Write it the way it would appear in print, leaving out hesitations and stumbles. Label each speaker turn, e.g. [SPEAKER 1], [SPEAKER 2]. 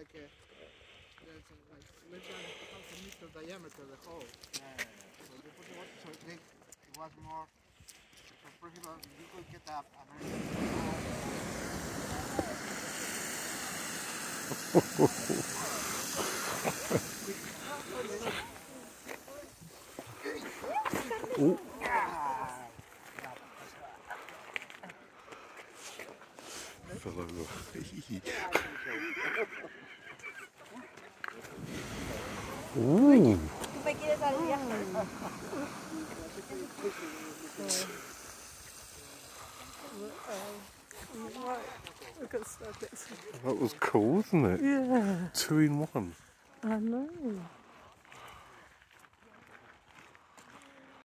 [SPEAKER 1] like there's like less than half a meter diameter the hole. Yeah. So you put the water, so it was more. So for example, you could get a
[SPEAKER 2] Ooh. Fellow. Ooh.
[SPEAKER 3] ¿Me quieres dar el viaje? Look at that.
[SPEAKER 2] That was cool, wasn't it?
[SPEAKER 3] Yeah.
[SPEAKER 2] 2 in 1.
[SPEAKER 3] I know.